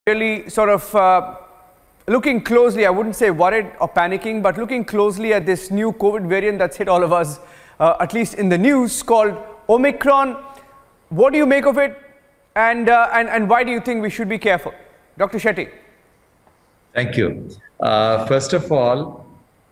really sort of looking closely, I wouldn't say worried or panicking, but looking closely at this new COVID variant that's hit all of us, at least in the news, called Omicron. What do you make of it, and why do you think we should be careful? Dr. Shetty. Thank you. First of all,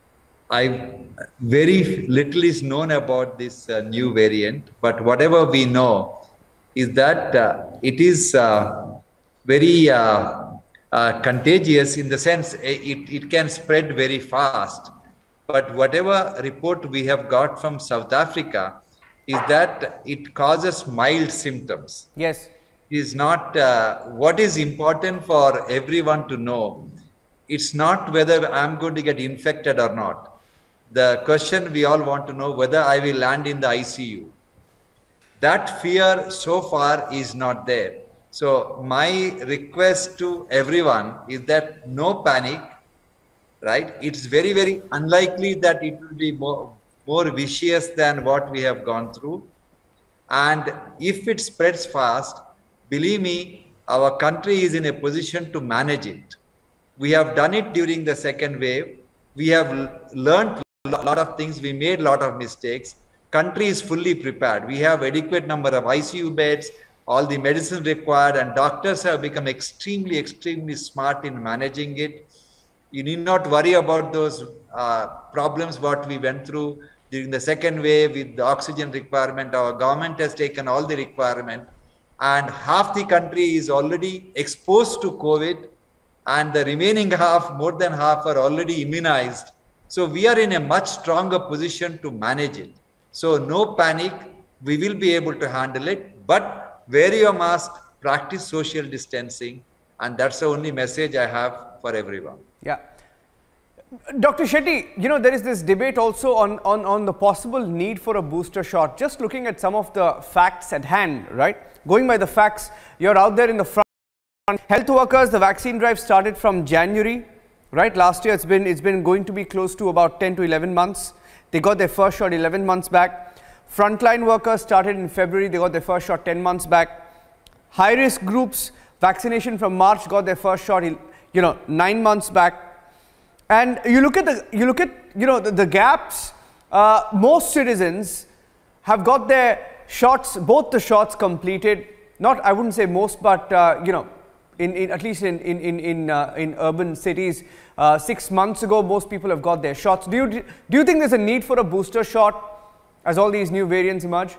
very little is known about this new variant, but whatever we know is that it is very contagious in the sense it can spread very fast. But whatever report we have got from South Africa is that it causes mild symptoms. Yes. It is not what is important for everyone to know. It's not whether I'm going to get infected or not. The question we all want to know whether I will land in the ICU. That fear so far is not there. So my request to everyone is that no panic, right? It's very, very unlikely that it will be more vicious than what we have gone through. And if it spreads fast, believe me, our country is in a position to manage it. We have done it during the second wave. We have learned a lot of things. We made a lot of mistakes. Country is fully prepared. We have adequate number of ICU beds, all the medicine required, and doctors have become extremely, extremely smart in managing it. You need not worry about those problems what we went through during the second wave with the oxygen requirement. Our government has taken all the requirement, and half the country is already exposed to COVID, and the remaining half, more than half, are already immunized. So we are in a much stronger position to manage it. So no panic, we will be able to handle it, but wear your mask, practice social distancing, and that's the only message I have for everyone. Yeah. Dr. Shetty, you know, there is this debate also on the possible need for a booster shot. Just looking at some of the facts at hand, right? Going by the facts, you're out there in the front. Health workers, the vaccine drive started from January, right? Last year, it's been going to be close to about 10 to 11 months. They got their first shot 11 months back. Frontline workers started in February. They got their first shot 10 months back. High-risk groups, vaccination from March, got their first shot, 9 months back. And you look at the gaps. Most citizens have got their shots, both the shots completed. Not, I wouldn't say most, but at least in urban cities, 6 months ago, most people have got their shots. Do you think there's a need for a booster shot as all these new variants emerge?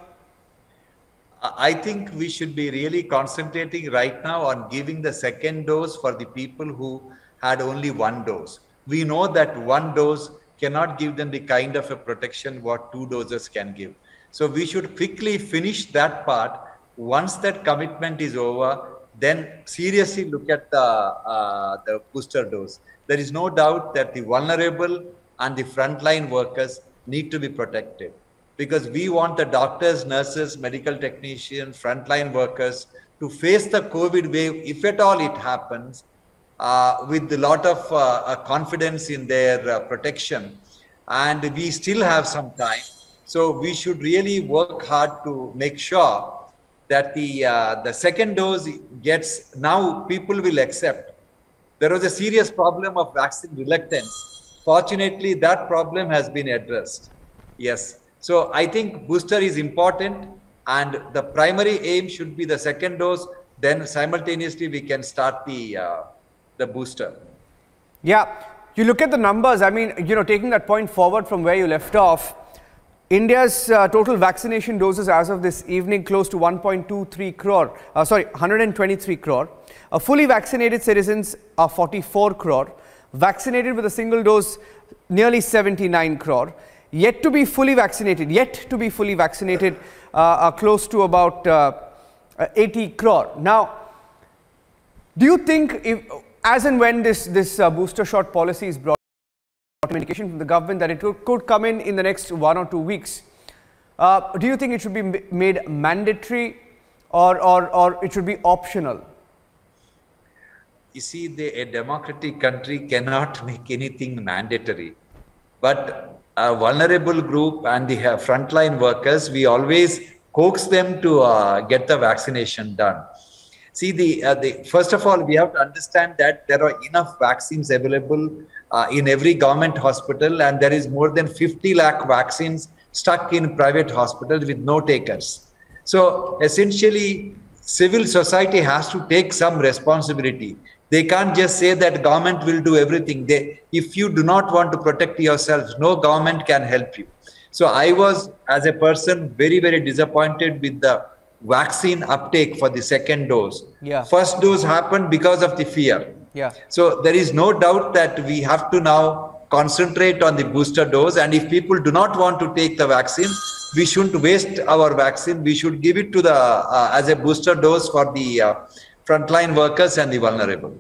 I think we should be really concentrating right now on giving the second dose for the people who had only one dose. We know that one dose cannot give them the kind of a protection what 2 doses can give. So we should quickly finish that part. Once that commitment is over, then seriously look at the booster dose. There is no doubt that the vulnerable and the frontline workers need to be protected, because we want the doctors, nurses, medical technicians, frontline workers to face the COVID wave, if at all it happens, with a lot of confidence in their protection. And we still have some time. So we should really work hard to make sure that the second dose gets, now people will accept. There was a serious problem of vaccine reluctance. Fortunately, that problem has been addressed. Yes. So I think booster is important, and the primary aim should be the second dose. Then simultaneously we can start the booster. Yeah. You look at the numbers. I mean, taking that point forward from where you left off, India's total vaccination doses as of this evening close to 1.23 crore, 123 crore. Fully vaccinated citizens are 44 crore. Vaccinated with a single dose, nearly 79 crore. Yet to be fully vaccinated, are close to about 80 crore. Now, do you think, as and when this booster shot policy is brought, communication from the government that it could come in the next 1 or 2 weeks, do you think it should be made mandatory or it should be optional? You see, a democratic country cannot make anything mandatory. But a vulnerable group and the frontline workers, we always coax them to get the vaccination done. See, first of all, we have to understand that there are enough vaccines available in every government hospital, and there is more than 50 lakh vaccines stuck in private hospitals with no takers. So essentially, civil society has to take some responsibility. They can't just say that government will do everything. If you do not want to protect yourselves, no government can help you. So I was, as a person, very, very disappointed with the vaccine uptake for the second dose. Yeah. First dose happened because of the fear. Yeah. So there is no doubt that we have to now concentrate on the booster dose. And if people do not want to take the vaccine, we shouldn't waste our vaccine. We should give it to as a booster dose for the frontline workers and the vulnerable.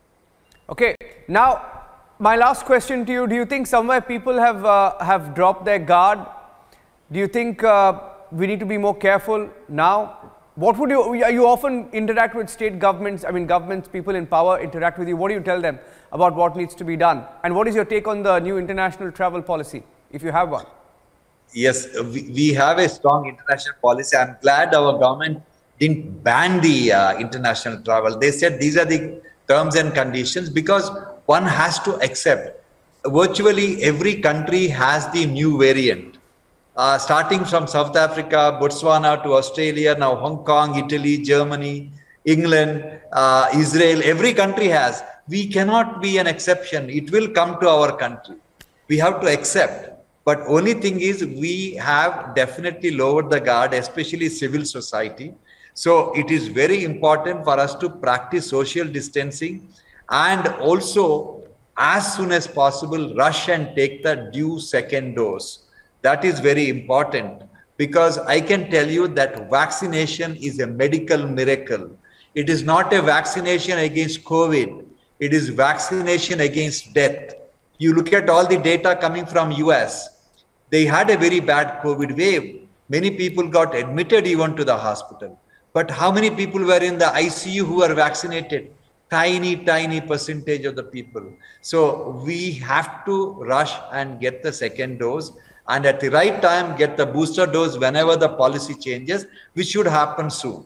Okay. Now, my last question to you: do you think somewhere people have dropped their guard? Do you think we need to be more careful now? What would you often interact with state governments? I mean, governments, people in power interact with you. What do you tell them about what needs to be done? And what is your take on the new international travel policy, if you have one? Yes, we have a strong international policy. I'm glad our government didn't ban the international travel. They said these are the terms and conditions, because one has to accept. Virtually every country has the new variant. Starting from South Africa, Botswana to Australia, now Hong Kong, Italy, Germany, England, Israel, every country has. We cannot be an exception. It will come to our country. We have to accept. But only thing is, we have definitely lowered the guard, especially civil society. So it is very important for us to practice social distancing, and also as soon as possible rush and take the due second dose. That is very important, because I can tell you that vaccination is a medical miracle. It is not a vaccination against COVID. It is vaccination against death. You look at all the data coming from US. They had a very bad COVID wave. Many people got admitted even to the hospital. But how many people were in the ICU who were vaccinated? Tiny percentage of the people. So we have to rush and get the second dose, and at the right time get the booster dose whenever the policy changes, which should happen soon.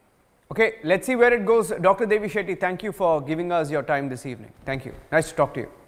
Okay, let's see where it goes. Dr. Devi Shetty, thank you for giving us your time this evening. Thank you. Nice to talk to you.